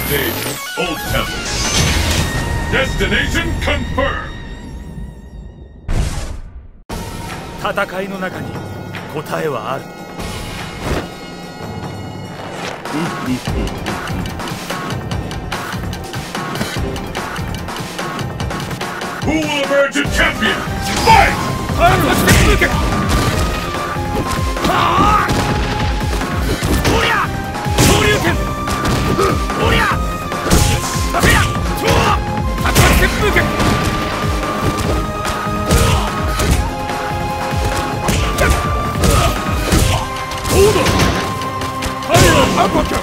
Stage, Old Temple. Destination confirmed. 戦いの中に答えはある。 Who will emerge a champion? Fight! おりゃ昇竜拳おりゃせや超竜巻旋風拳どうだ太陽アクア拳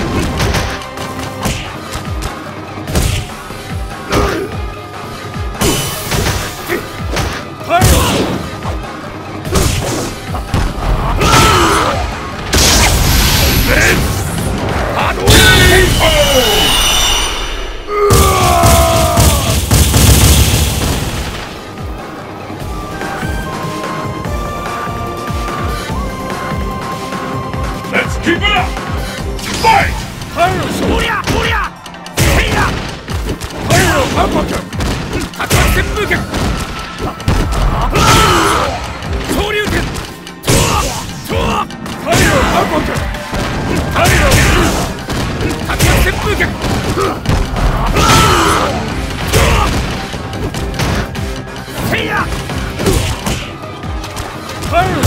Keep it up! Fight! おりゃおりゃせいや太陽アクア拳竜巻旋風拳昇竜拳超太陽アクア拳太陽竜巻旋風拳せいや太陽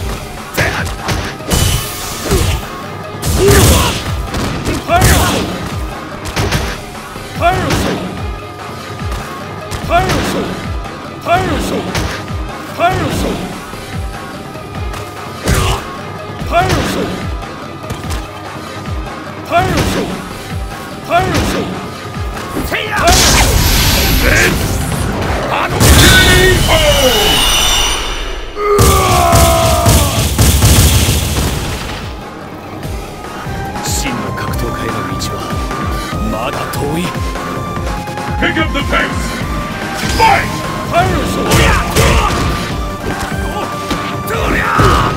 真の格闘家への道はまだ遠い。 Pick up the pace! Fight! おりゃどりゃ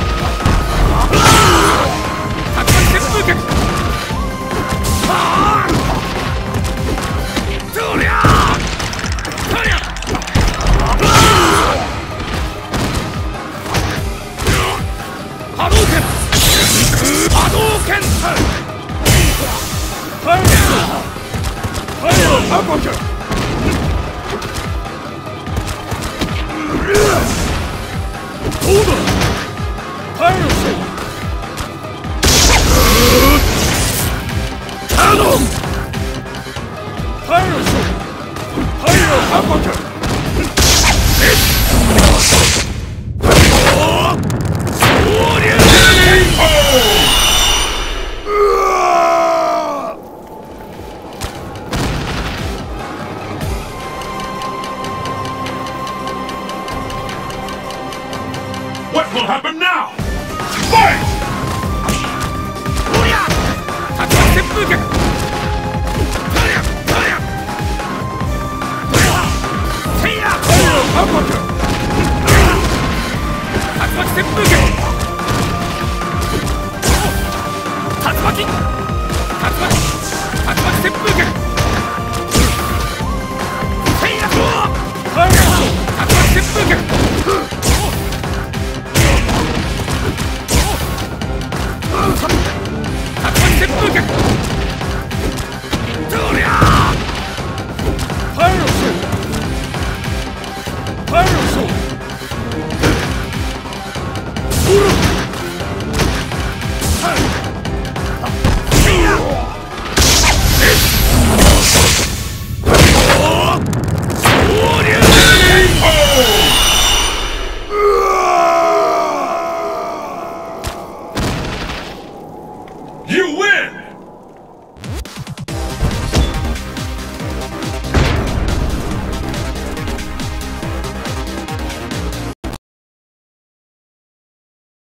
竜巻旋風拳どりゃどりゃ波動拳波動拳アクア拳どうだ太陽カノン太陽アクア拳昇竜拳 What will happen now? Fight! おりゃ竜巻旋風拳どりゃどりゃせいやアクア拳竜巻旋風拳竜巻旋風拳せいや竜巻旋風拳